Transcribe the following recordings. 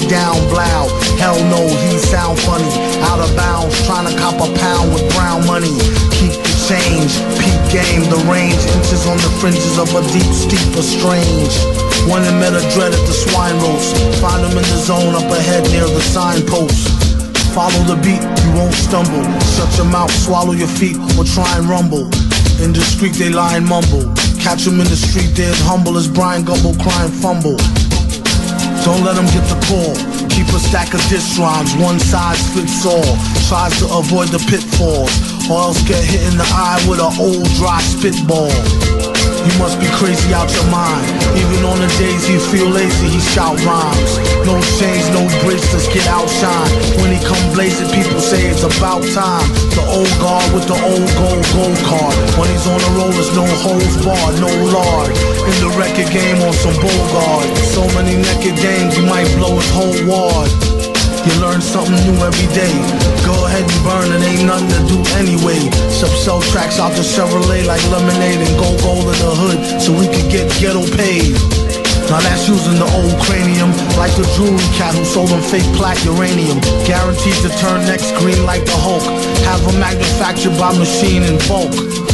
down, blow. Hell no, he sound funny. Out of bounds, trying to cop a pound with brown money. Keep the change, peak game, the range. Inches on the fringes of a deep, steep or strange. One that met a dread at the swine roast. Find him in the zone up ahead near the signpost. Follow the beat, you won't stumble. Shut your mouth, swallow your feet, or try and rumble. In the street they lie and mumble. Catch him in the street, they're as humble as Brian Gumble, crying fumble. Don't let him get the call. Keep a stack of diss rhymes, one size fits all. Tries to avoid the pitfalls, or else get hit in the eye with an old dry spitball. You must be crazy out your mind. Even on the days he feel lazy, he shout rhymes. No change, no bridge, just get outshine. When he come blazing, people say it's about time. The old guard with the old gold card. When he's on the roll, there's no holds barred, no lard. In the record game on some Bogart. So many naked games, you might blow his whole ward. You learn something new every day. Go ahead and burn, it ain't nothing to do anyway. Sell tracks out to Chevrolet like lemonade and go gold in the hood so we could get ghetto paid. Now that's using the old cranium, like the jewelry cat who sold them fake plaque uranium. Guaranteed to turn next green like the Hulk. Have them manufactured by machine in bulk.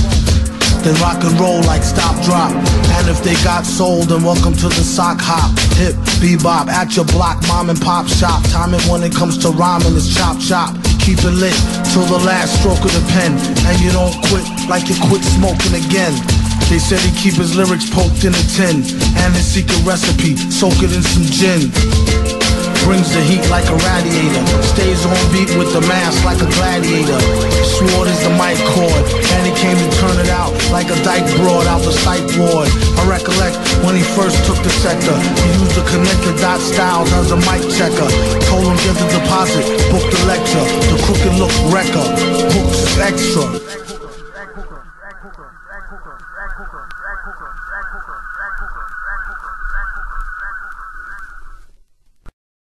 Then rock and roll like stop drop. And if they got sold, then welcome to the sock hop. Hip, bebop, at your block, mom and pop shop. Time it when it comes to rhyming is chop chop. Keep it lit till the last stroke of the pen. And you don't quit like you quit smoking again. They said he keep his lyrics poked in a tin. And his secret recipe, soak it in some gin. Brings the heat like a radiator. Stays on beat with the mask like a gladiator. Sword is the mic cord, and he came to turn it out like a dyke broad out the psych ward. I recollect when he first took the sector. He used to connect the dot styles as a mic checker. Told him get the deposit, book the lecture. The crooked look wrecker, books extra.